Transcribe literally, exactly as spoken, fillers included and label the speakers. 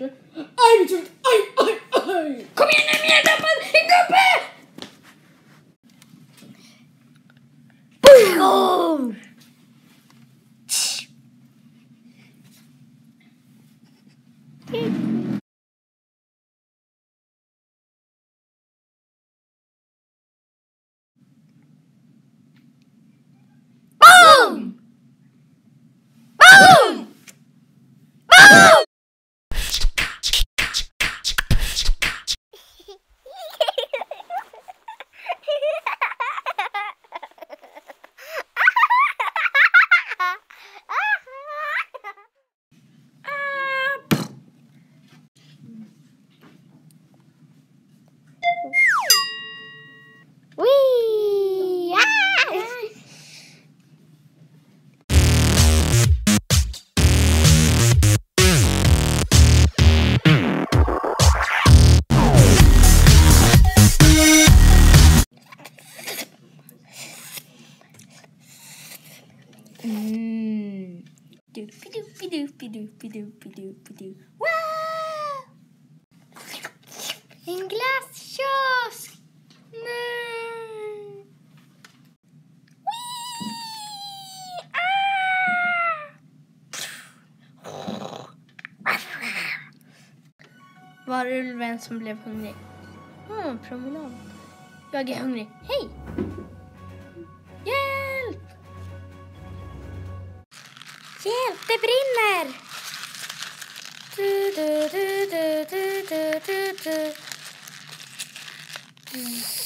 Speaker 1: bättre. Aj, det är tungt. Aj, aj, aj. Kom igen nu, mer dammar. En gubbe! Boom! Boom! Boom! Boom! Wee! Ah! Mm. Doopy doopy doopy doopy doopy doopy doo. Wow! En glasskiosk! Nej! Wee! Ah! Var ulven som blev hungrig? Hmm, promenad. Jag är hungrig. Hej! Hjälp! Hjälp, det brinner! Du, du, du, du, du, du, du, du.